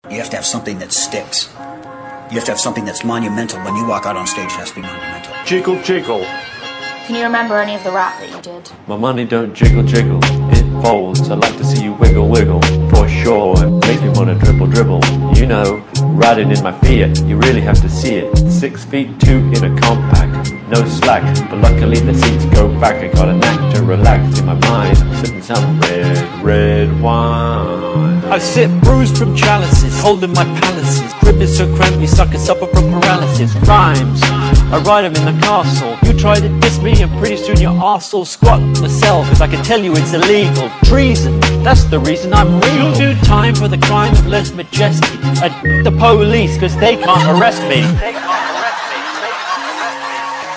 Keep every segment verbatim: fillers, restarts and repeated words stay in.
You have to have something that sticks. You have to have something that's monumental. When you walk out on stage, it has to be monumental. Jiggle, jiggle. Can you remember any of the rap that you did? My money don't jiggle, jiggle. It folds. I like to see you wiggle, wiggle. For sure, it makes me wanna dribble, dribble. You know, riding in my Fiat, you really have to see it. Six feet two in a compact, no slack. But luckily the seats go back. I got a knack to relax in my mind. I'm sipping some red, red wine. I sit bruised from chalices, holding my palaces. Grip is so cramped, you sucker suffer from paralysis. Rhymes, I ride them in the castle. You try to diss me and pretty soon your arse will squat in the cell. Cause I can tell you it's illegal. Treason, that's the reason I'm real. You'll do time for the crime of less majesty. I d the police cause they can't arrest me. They can't arrest me. They can't arrest me.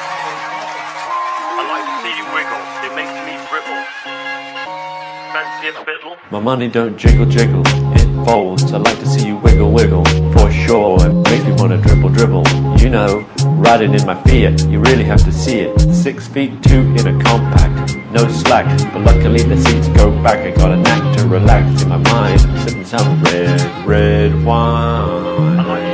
I like to see you wiggle, it makes me dribble. Fancy a fiddle? My money don't jiggle, jiggle. It folds. I like to see you wiggle, wiggle. For sure, it makes me wanna dribble, dribble. You know, riding in my Fiat, you really have to see it. Six feet two in a compact, no slack. But luckily the seats go back. I got a knack to relax in my mind. I'm sipping some red, red wine.